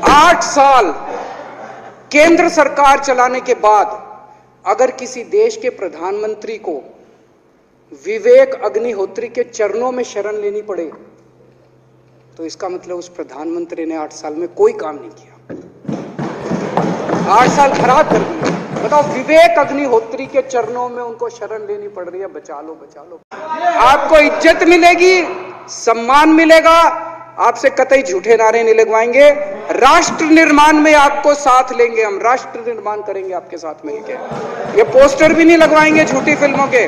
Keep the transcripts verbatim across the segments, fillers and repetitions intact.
आठ साल केंद्र सरकार चलाने के बाद अगर किसी देश के प्रधानमंत्री को विवेक अग्निहोत्री के चरणों में शरण लेनी पड़े तो इसका मतलब उस प्रधानमंत्री ने आठ साल में कोई काम नहीं किया। आठ साल खराब कर दिए। बताओ, विवेक अग्निहोत्री के चरणों में उनको शरण लेनी पड़ रही है, बचा लो बचा लो। आपको इज्जत मिलेगी, सम्मान मिलेगा, आपसे कतई झूठे नारे नहीं लगवाएंगे। राष्ट्र निर्माण में आपको साथ लेंगे, हम राष्ट्र निर्माण करेंगे आपके साथ मिलकर। ये पोस्टर भी नहीं लगवाएंगे झूठी फिल्मों के।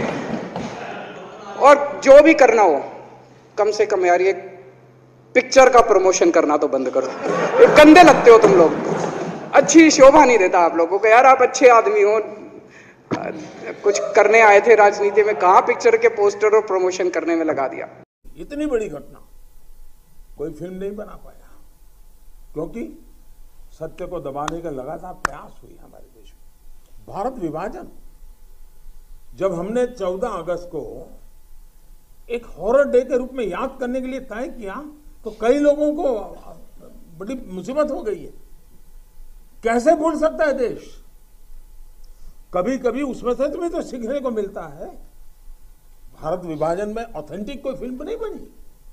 और जो भी करना हो, कम से कम यार ये पिक्चर का प्रमोशन करना तो बंद करो। ये गंदे लगते हो तुम लोग, अच्छी शोभा नहीं देता आप लोगों को। यार आप अच्छे आदमी हो, कुछ करने आए थे राजनीति में, कहां पिक्चर के पोस्टर और प्रमोशन करने में लगा दिया। इतनी बड़ी घटना कोई फिल्म नहीं बना पाया, क्योंकि सत्य को दबाने का लगातार प्रयास हुई हमारे देश में। भारत विभाजन, जब हमने चौदह अगस्त को एक हॉरर डे के रूप में याद करने के लिए तय किया तो कई लोगों को बड़ी मुसीबत हो गई है। कैसे भूल सकता है देश? कभी कभी उसमें से तुम्हें तो सीखने को मिलता है। भारत विभाजन में ऑथेंटिक कोई फिल्म नहीं बनी,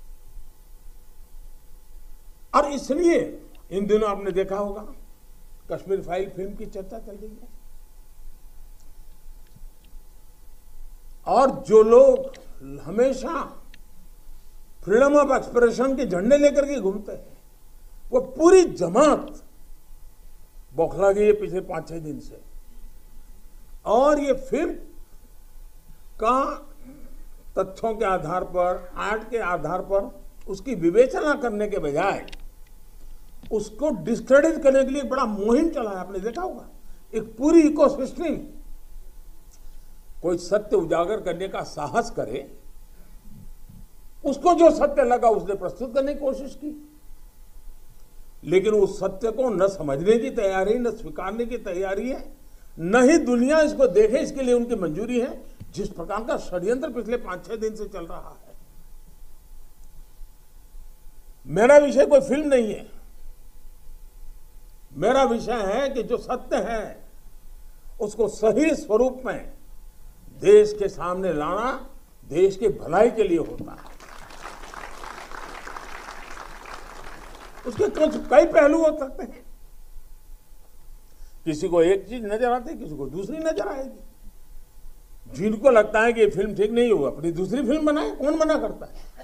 और इसलिए इन दिनों आपने देखा होगा कश्मीर फाइल फिल्म की चर्चा चल रही है। और जो लोग हमेशा फ्रीडम ऑफ एक्सप्रेशन के झंडे लेकर के घूमते हैं, वो पूरी जमात बौखला गई है पिछले पांच छह दिन से। और ये फिल्म का तथ्यों के आधार पर, आर्ट के आधार पर उसकी विवेचना करने के बजाय उसको डिस्क्रेडिट करने के लिए बड़ा मुहिम चला है। आपने देखा होगा एक पूरी इकोसिस्टम। कोई सत्य उजागर करने का साहस करे, उसको जो सत्य लगा उसने प्रस्तुत करने की कोशिश की, लेकिन उस सत्य को न समझने की तैयारी, न स्वीकारने की तैयारी है, न ही दुनिया इसको देखे इसके लिए उनकी मंजूरी है। जिस प्रकार का षड्यंत्र पिछले पांच छह दिन से चल रहा है। मेरा विषय कोई फिल्म नहीं है, मेरा विषय है कि जो सत्य है उसको सही स्वरूप में देश के सामने लाना देश की भलाई के लिए होता है। उसके कुछ कई पहलू हो सकते हैं। किसी को एक चीज नजर आती है, किसी को दूसरी नजर आएगी। जिनको लगता है कि ये फिल्म ठीक नहीं हो, अपनी दूसरी फिल्म बनाए, कौन मना करता है?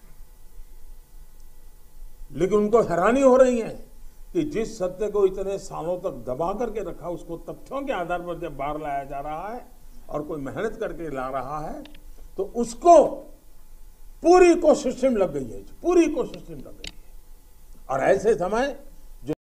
लेकिन उनको हैरानी हो रही है कि जिस सत्य को इतने सालों तक दबा करके रखा, उसको तथ्यों के आधार पर जब बाहर लाया जा रहा है और कोई मेहनत करके ला रहा है, तो उसको पूरी इकोसिस्टम लग गई है, पूरी इकोसिस्टम लग गई है। और ऐसे समय